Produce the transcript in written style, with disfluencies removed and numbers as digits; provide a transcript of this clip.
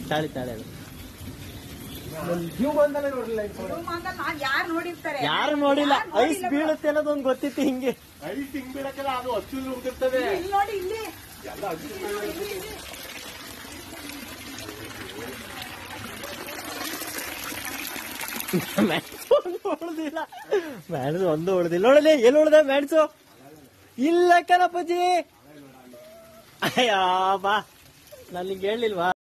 ತಾಳಿ ತಾಳಿ ಅದು ಯಾರು ನೋಡಿಲ್ಲ. ಐಸ್ ಬೀಳುತ್ತೆ ಅನ್ನೋದು ಒಂದು ಗೊತ್ತಿತ್ತು. ಹಿಂಗೆ ಐಸ್ ಹಿಂಗ್ ಬೀಳಕ್ಕೆಲ್ಲ ಅದು ಅಚ್ಚು ಉಂಟಿರ್ತದೆ. ಮೆಣಸು ಒಂದು ಉಳ್ದಿಲ್ಲ. ಮೆಣಸು ಒಂದು ಉಳ್ದಿಲ್ಲ. ನೋಡಲಿ ಎಲ್ಲಿ ಉಳ್ದ ಮೆಣಸು? ಇಲ್ಲ ಕಣಪ್ಪಜ್ಜಿ. ಅಯ್ಯಾ ಬಾ, ನನಗೆ ಹೇಳಿಲ್ವಾ?